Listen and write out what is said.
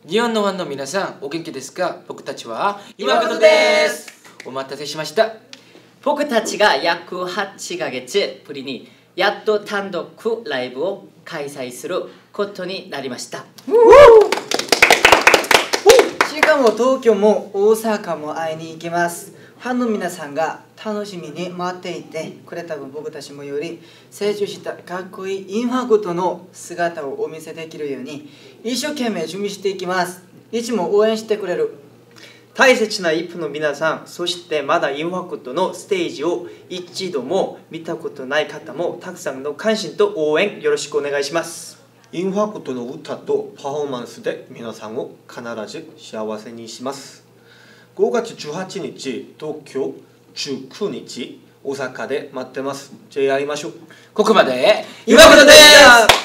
日本のファンの皆さん、お元気ですか？僕たちは岩本です。お待たせしました。 僕たちが約8ヶ月ぶりにやっと単独ライブを開催することになりました。 しかも東京も大阪も会いに行きます。ファンの皆さんが楽しみに待っていてくれた分、僕たちもより成長したかっこいいインファクトの姿をお見せできるように一生懸命準備していきます。いつも応援してくれる大切な一歩の皆さん、そしてまだインファクトのステージを一度も見たことない方もたくさんの関心と応援よろしくお願いします。 インファクトの歌とパフォーマンスで皆さんを必ず幸せにします。5月18日、東京、19日、大阪で待ってます。じゃあやりましょう。 ここまで岩本です。